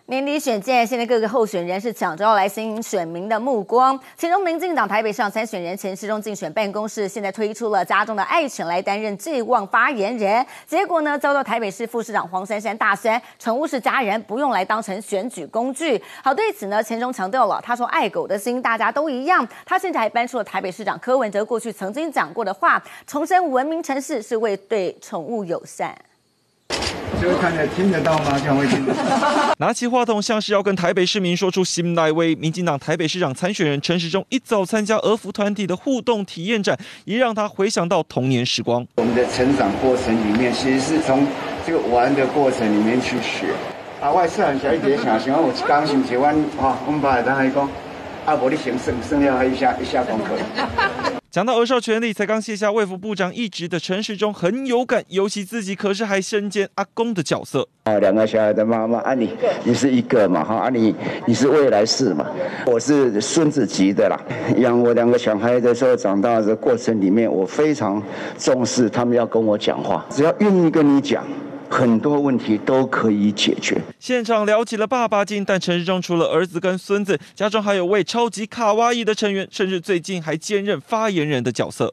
年底选战，现在各个候选人是抢着要来吸引选民的目光。其中，民进党台北市长参选人陈时中竞选办公室现在推出了家中的爱犬来担任最旺发言人，结果呢，遭到台北市副市长黄珊珊大酸，宠物是家人，不用来当成选举工具。好，对此呢，陈时中强调了，他说爱狗的心大家都一样。他甚至还搬出了台北市长柯文哲过去曾经讲过的话，重申文明城市是为对宠物友善。 就看得听得到吗？这样会听得到。 拿起话筒，像是要跟台北市民说出心内话。民进党台北市长参选人陈时中一早参加儿福团体的互动体验展，也让他回想到童年时光。 我们的成长过程里面，其实是从这个玩的过程里面去学。我的细汉小一点想，我刚想起我们爸当还讲，无你先生了一下功课。 讲到儿少权利，才刚卸下卫福部长一职的陈时中很有感，尤其自己可是还身兼阿公的角色。 两个小孩的妈妈，你是一个嘛，你是未来式嘛，我是孙子级的啦。养我两个小孩的时候，长大的过程里面，我非常重视他们要跟我讲话，只要愿意跟你讲。很多问题都可以解决。 现场聊起了爸爸经，但陈时中除了儿子跟孙子，家中还有位超级卡哇伊的成员，甚至最近还兼任发言人的角色。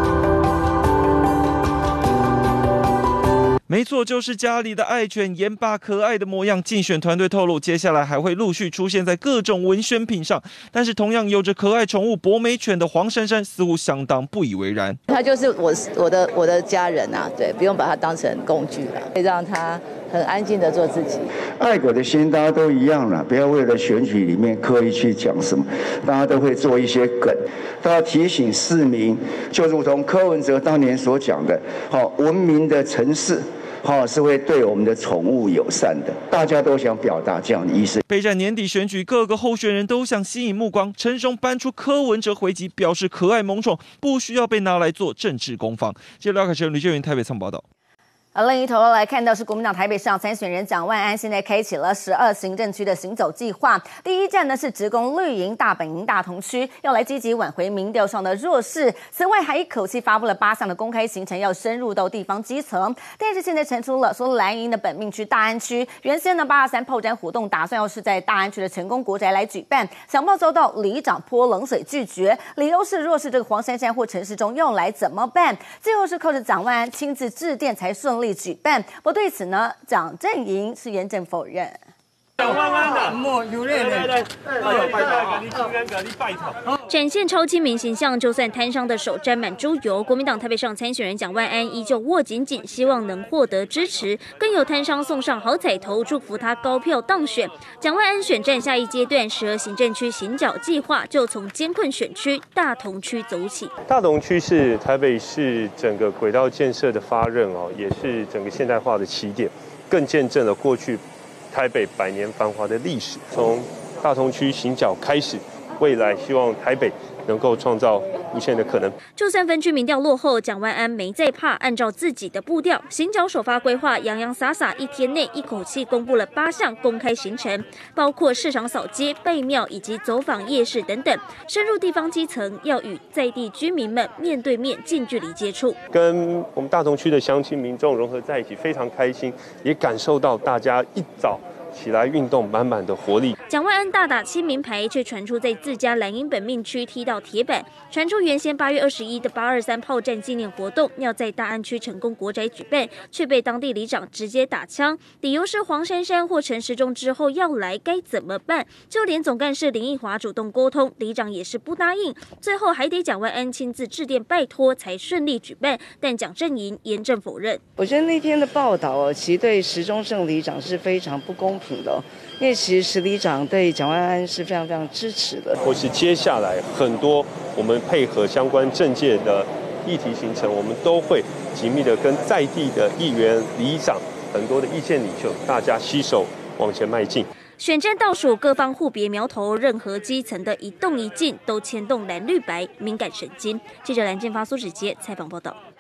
没错，就是家里的爱犬，严爸可爱的模样。竞选团队透露，接下来还会陆续出现在各种文宣品上。但是，同样有着可爱宠物博美犬的黄珊珊似乎相当不以为然。 他就是我的家人啊，对，不用把它当成工具了，会让他很安静的做自己。 爱狗的心大家都一样了，不要为了选举里面刻意去讲什么，大家都会做一些梗，都要提醒市民，就如同柯文哲当年所讲的，文明的城市。是会对我们的宠物友善的，大家都想表达这样的意思。 备战年底选举，各个候选人都想吸引目光。陈时中搬出柯文哲回击，表示可爱萌宠不需要被拿来做政治攻防。接着，开始吕建云台北采访报道。 另一头来看到是国民党台北市长参选人蒋万安，现在开启了12行政区的行走计划。第一站呢是直攻绿营、大本营、大同区，要来积极挽回民调上的弱势。此外，还一口气发布了8项的公开行程，要深入到地方基层。但是现在传出了说蓝营的本命区大安区，原先呢823炮战活动打算要是在大安区的成功国宅来举办，想不到遭到里长泼冷水拒绝，理由是若是这个黄珊珊或陈时中要来怎么办？最后是靠着蒋万安亲自致电才顺利举办。不过对此呢，蒋阵营是严正否认。 展现超亲民形象，就算摊上的手沾满猪油，国民党台北市长参选人蒋万安依旧握紧紧，希望能获得支持，更有摊商送上好彩头，祝福他高票当选。蒋万安选战下一阶段12行政区行脚计划就从艰困选区大同区走起。 大同区是台北市整个轨道建设的发轫也是整个现代化的起点，更见证了过去台北100年繁华的历史。从大同区行脚开始，未来希望台北能够创造无限的可能。 就算分区民调落后，蒋万安没在怕，按照自己的步调，行脚首发规划洋洋洒洒，1天内一口气公布了8项公开行程，包括市场扫街、拜庙以及走访夜市等等，深入地方基层，要与在地居民们面对面近距离接触， 跟我们大同区的乡亲民众融合在一起，非常开心，也感受到大家一早起来运动满满的活力。 蒋万安大打亲民牌，却传出在自家蓝营本命区踢到铁板，传出原先8月21的823炮战纪念活动要在大安区成功国宅举办，却被当地里长直接打枪，理由是黄珊珊或陈时中之后要来该怎么办？就连总干事林奕华主动沟通，里长也是不答应，最后还得蒋万安亲自致电拜托才顺利举办，但蒋阵营严正否认。 我觉得那天的报道其实对石中胜里长是非常不公平的，因为其实石里长对蒋万安是非常非常支持的。 或是接下来很多我们配合相关政界的议题形成，我们都会紧密的跟在地的议员、里长很多的意见领袖，大家携手往前迈进。 选战倒数，各方互别苗头，任何基层的一动一静都牵动蓝绿白敏感神经。记者蓝建发、苏芷杰采访报道。